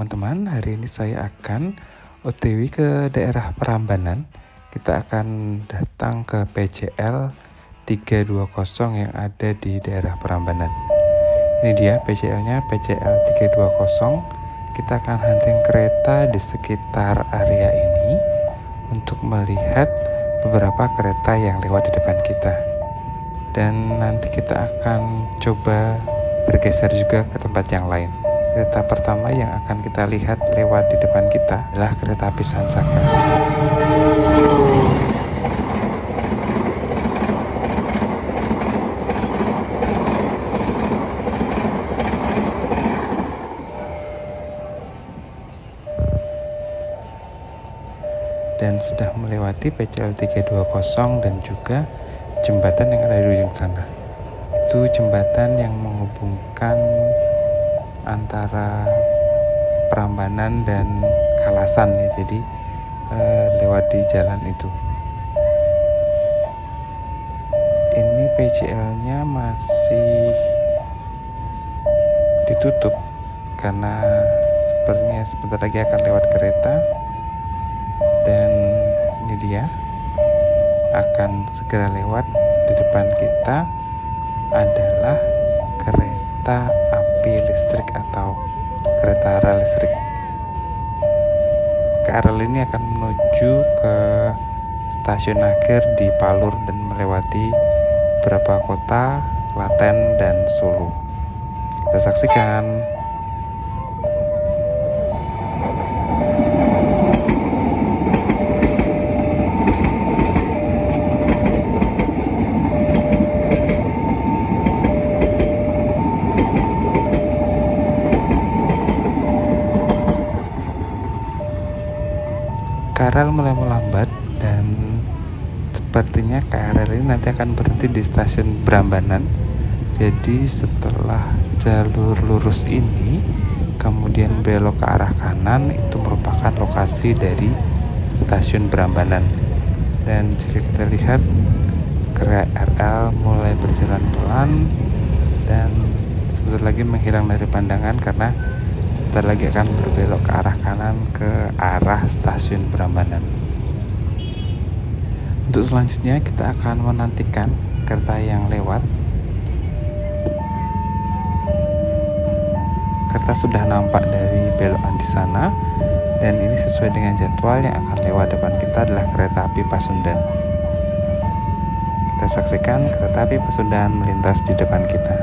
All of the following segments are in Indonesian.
teman-teman, hari ini saya akan OTW ke daerah Prambanan. Kita akan datang ke PJL 320 yang ada di daerah Prambanan. Ini dia PJL-nya, PJL 320. Kita akan hunting kereta di sekitar area ini untuk melihat beberapa kereta yang lewat di depan kita. Dan nanti kita akan coba bergeser juga ke tempat yang lain. Kereta pertama yang akan kita lihat lewat di depan kita adalah kereta api Sansaka. Dan sudah melewati PJL 320 dan juga jembatan yang ada di ujung sana. Itu jembatan yang menghubungkan antara Prambanan dan Kalasan ya, jadi lewat di jalan itu. Ini PJL-nya masih ditutup karena sepertinya sebentar lagi akan lewat kereta, dan ini dia akan segera lewat. Di depan kita adalah kereta api listrik atau kereta rel listrik. KRL ini akan menuju ke stasiun akhir di Palur dan melewati beberapa kota, Klaten dan Solo. Kita saksikan. KRL mulai melambat dan sepertinya KRL ini nanti akan berhenti di stasiun Prambanan. Jadi setelah jalur lurus ini kemudian belok ke arah kanan, itu merupakan lokasi dari stasiun Prambanan. Dan jika kita lihat, KRL mulai berjalan pelan dan sebentar lagi menghilang dari pandangan karena sebentar lagi akan berbelok ke arah kanan ke arah stasiun Prambanan. Untuk selanjutnya kita akan menantikan kereta yang lewat. Kereta sudah nampak dari belokan di sana, dan ini sesuai dengan jadwal. Yang akan lewat depan kita adalah kereta api Pasundan. Kita saksikan kereta api Pasundan melintas di depan kita.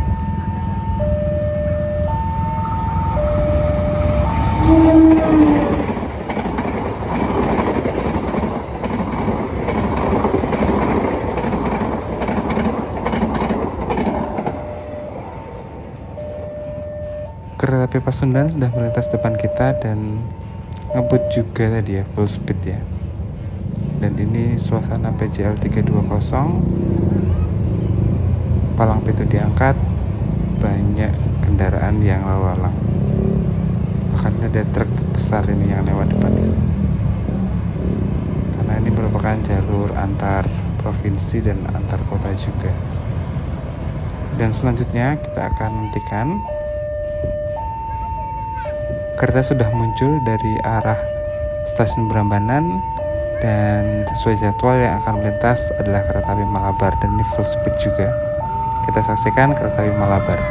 Kereta api Pasundan sudah melintas depan kita dan ngebut juga tadi ya, full speed ya. Dan ini suasana PJL 320. Palang pintu diangkat, banyak kendaraan yang lalu lalang. Bahkan ada truk besar ini yang lewat depan itu. Karena ini merupakan jalur antar provinsi dan antar kota juga. Dan selanjutnya kita akan nantikan kereta sudah muncul dari arah stasiun Prambanan, dan sesuai jadwal yang akan melintas adalah kereta api Malabar, dan ini full speed juga. Kita saksikan kereta api Malabar.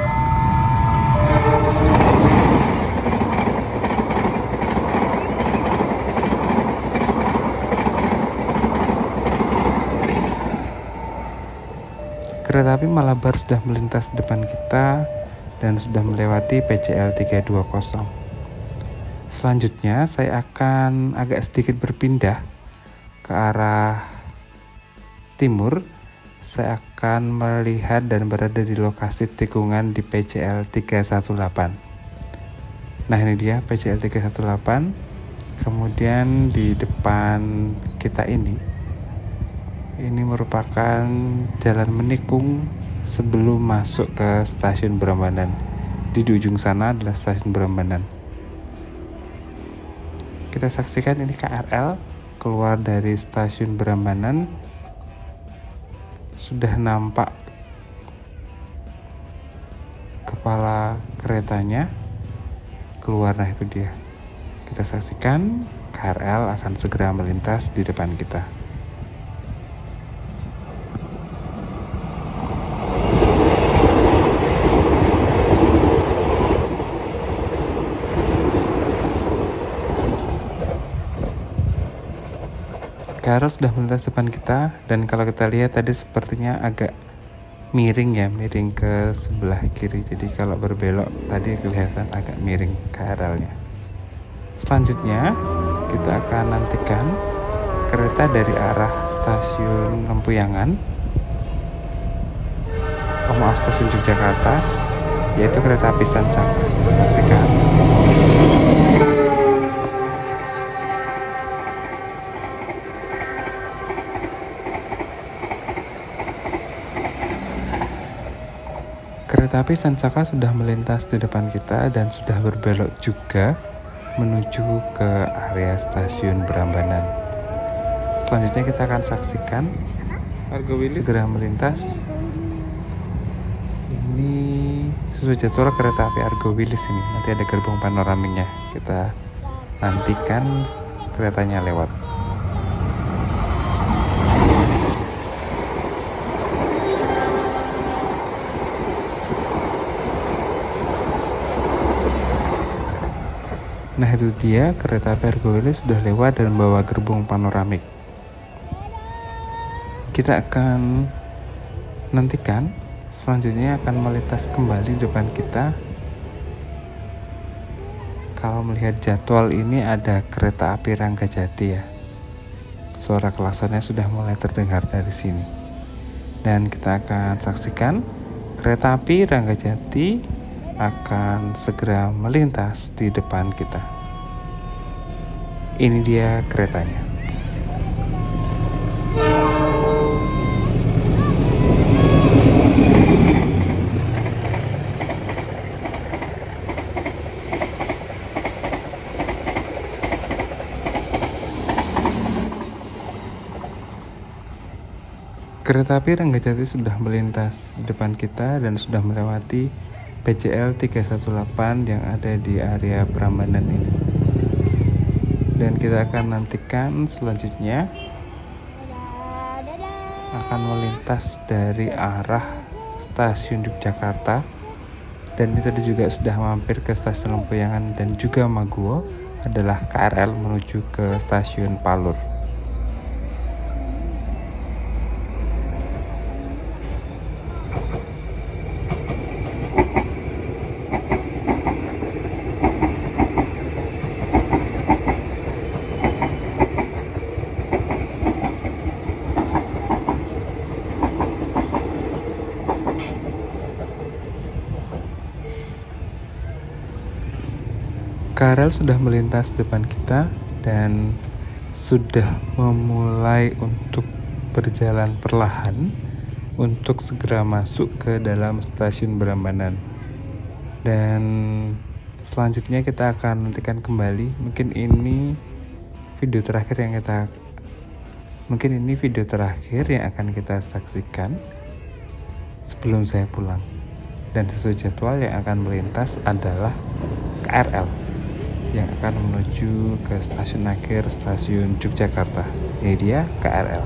Kereta api Malabar sudah melintas depan kita dan sudah melewati PJL 320. Selanjutnya saya akan agak sedikit berpindah ke arah timur. Saya akan melihat dan berada di lokasi tikungan di PJL 318. Nah, ini dia PJL 318. Kemudian di depan kita ini merupakan jalan menikung sebelum masuk ke stasiun Prambanan. Di ujung sana adalah stasiun Prambanan. Kita saksikan ini KRL keluar dari stasiun Prambanan. Sudah nampak kepala keretanya keluar. Nah itu dia, kita saksikan KRL akan segera melintas di depan kita. KRL sudah melintas depan kita, dan kalau kita lihat tadi sepertinya agak miring ya, miring ke sebelah kiri. Jadi kalau berbelok tadi kelihatan agak miring KRL-nya. Selanjutnya kita akan nantikan kereta dari arah stasiun Lempuyangan, stasiun Yogyakarta, yaitu kereta api Sancaka. Saksikan. Kereta api Sancaka sudah melintas di depan kita dan sudah berbelok juga menuju ke area stasiun Prambanan. Selanjutnya kita akan saksikan segera melintas. Ini sesuai jadwal kereta api Argo Wilis ini. Nanti ada gerbong panoramiknya. Kita nantikan keretanya lewat. Nah itu dia, kereta api Argo Wilis sudah lewat dan membawa gerbong panoramik. Kita akan nantikan selanjutnya akan melintas kembali di depan kita. Kalau melihat jadwal ini ada kereta api Ranggajati ya. Suara klaksonnya sudah mulai terdengar dari sini. Dan kita akan saksikan kereta api Ranggajati akan segera melintas di depan kita. Ini dia keretanya. Kereta api Ranggajati sudah melintas di depan kita dan sudah melewati PJL 318 yang ada di area Prambanan ini. Dan kita akan nantikan selanjutnya akan melintas dari arah stasiun Yogyakarta, dan ini tadi juga sudah mampir ke stasiun Lempuyangan dan juga Maguwo, adalah KRL menuju ke stasiun Palur. KRL sudah melintas depan kita dan sudah memulai untuk berjalan perlahan untuk segera masuk ke dalam stasiun Prambanan. Dan selanjutnya kita akan nantikan kembali. Mungkin ini video terakhir yang akan kita saksikan sebelum saya pulang. Dan sesuai jadwal yang akan melintas adalah KRL yang akan menuju ke stasiun akhir stasiun Yogyakarta. Ini dia KRL.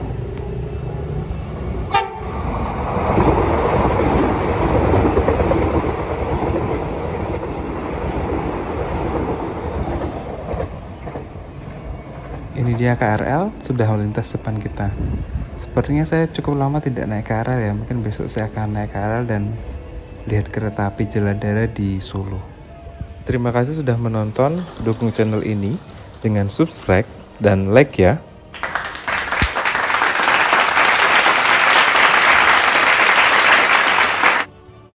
Ini dia KRL sudah melintas depan kita. Sepertinya saya cukup lama tidak naik KRL ya. Mungkin besok saya akan naik KRL dan lihat kereta api Jeladara di Solo. Terima kasih sudah menonton, dukung channel ini dengan subscribe dan like ya.